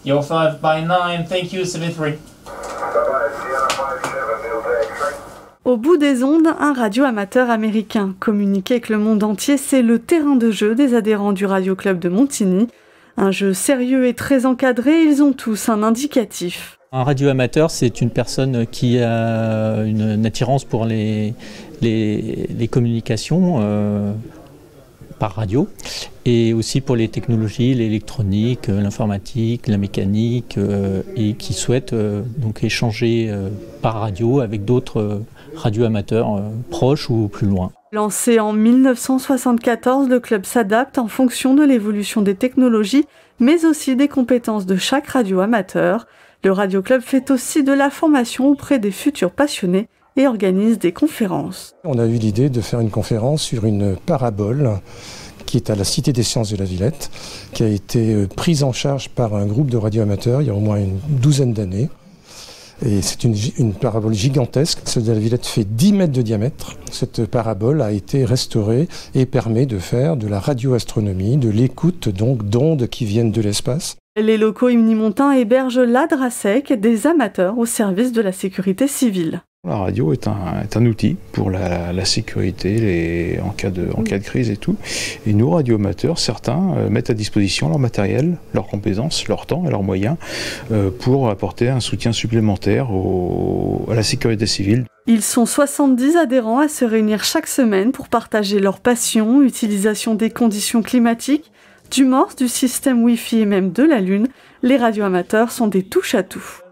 Yo 5 by 9, thank you 73. Au bout des ondes, un radio-amateur américain. Communiquer avec le monde entier, c'est le terrain de jeu des adhérents du Radio Club de Montigny. Un jeu sérieux et très encadré, ils ont tous un indicatif. Un radio-amateur, c'est une personne qui a une attirance pour les communications par radio et aussi pour les technologies, l'électronique, l'informatique, la mécanique et qui souhaite donc échanger par radio avec d'autres radio-amateurs proches ou plus loin. Lancé en 1974, le club s'adapte en fonction de l'évolution des technologies, mais aussi des compétences de chaque radio-amateur. Le Radio Club fait aussi de la formation auprès des futurs passionnés et organise des conférences. On a eu l'idée de faire une conférence sur une parabole qui est à la Cité des Sciences de la Villette, qui a été prise en charge par un groupe de radio-amateurs il y a au moins une douzaine d'années. Et c'est une parabole gigantesque. Celle de la Villette fait 10 mètres de diamètre. Cette parabole a été restaurée et permet de faire de la radioastronomie, de l'écoute donc d'ondes qui viennent de l'espace. Les locaux Imnimontin hébergent l'ADRASEC, des amateurs au service de la sécurité civile. La radio est un outil pour la sécurité en cas de crise et tout. Et nos radioamateurs, certains, mettent à disposition leur matériel, leurs compétences, leur temps et leurs moyens pour apporter un soutien supplémentaire à la sécurité civile. Ils sont 70 adhérents à se réunir chaque semaine pour partager leur passion, utilisation des conditions climatiques, du Morse, du système Wi-Fi et même de la Lune. Les radioamateurs sont des touche-à-tout.